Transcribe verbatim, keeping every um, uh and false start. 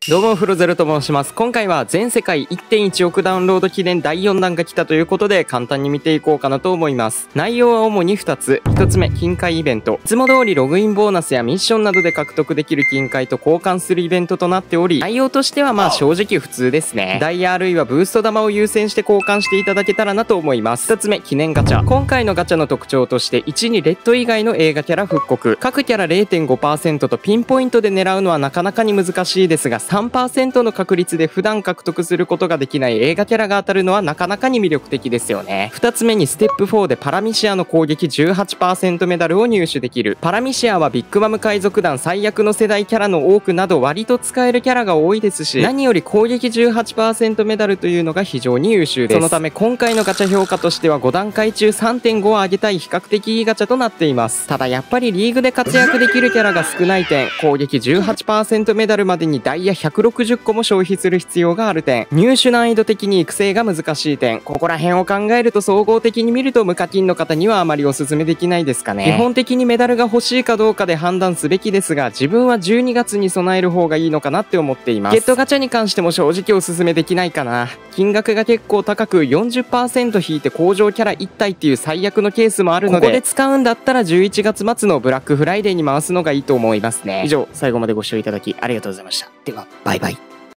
どうも、フロゼロと申します。今回は全世界 いってんいちおくダウンロード記念だいよんだんが来たということで、簡単に見ていこうかなと思います。内容は主にふたつ。ひとつめ、金塊イベント。いつも通りログインボーナスやミッションなどで獲得できる金塊と交換するイベントとなっており、内容としてはまあ正直普通ですね。ダイヤあるいはブースト玉を優先して交換していただけたらなと思います。ふたつめ、記念ガチャ。今回のガチャの特徴として、いちにレッド以外の映画キャラ復刻。各キャラ れいてんごパーセント とピンポイントで狙うのはなかなかに難しいですが、さんパーセントの確率で普段獲得することができない映画キャラが当たるのはなかなかに魅力的ですよね。ふたつめにステップフォーでパラミシアの攻撃 じゅうはちパーセント メダルを入手できる。パラミシアはビッグマム海賊団最悪の世代キャラの多くなど割と使えるキャラが多いですし、何より攻撃 じゅうはちパーセント メダルというのが非常に優秀です。そのため今回のガチャ評価としてはごだんかい中 さんてんご を上げたい比較的いいガチャとなっています。ただやっぱりリーグで活躍できるキャラが少ない点、攻撃 じゅうはちパーセント メダルまでにダイヤひゃくろくじゅっこも消費する必要がある点、入手難易度的に育成が難しい点、ここら辺を考えると総合的に見ると無課金の方にはあまりおすすめできないですかね。基本的にメダルが欲しいかどうかで判断すべきですが、自分はじゅうにがつに備える方がいいのかなって思っています。ゲットガチャに関しても正直おすすめできないかな。金額が結構高く よんじゅっパーセント 引いて工場キャラいち体っていう最悪のケースもあるので、ここで使うんだったらじゅういちがつ末のブラックフライデーに回すのがいいと思いますね。以上、最後までご視聴いただきありがとうございました。では、バイバイ。